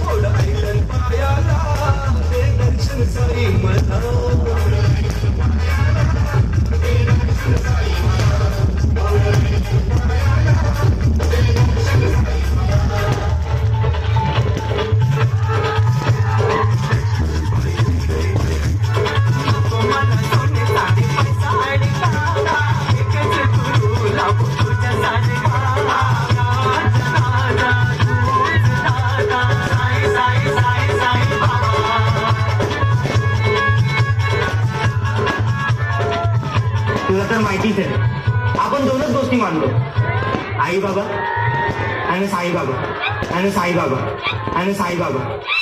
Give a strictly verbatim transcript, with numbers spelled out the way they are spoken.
तुला तर माहितीच आहे आपण दोनच गोष्टी मानतो, आई बाबा आणि साई बाबा आणि साई बाबा आणि साई बाबा.